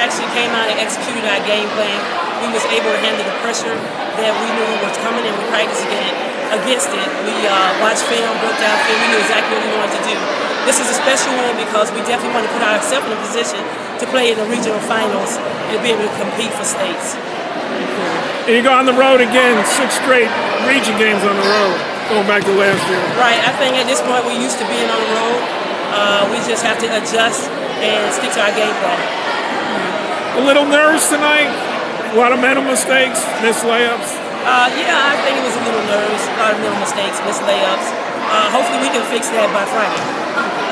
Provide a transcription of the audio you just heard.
actually came out and executed our game plan. We was able to handle the pressure that we knew was coming, and we practiced against it. We watched film, broke down film. We knew exactly what we wanted to do. This is a special one because we definitely want to put ourselves in a position to play in the regional finals and be able to compete for states. And you go on the road again, 6 straight region games on the road, going back to last year. Right. I think at this point we're used to being on the road. We just have to adjust and stick to our game plan. A little nerves tonight? A lot of mental mistakes, missed layups? Yeah, I think it was a little nerves, a lot of mental mistakes, missed layups. Hopefully we can fix that by Friday.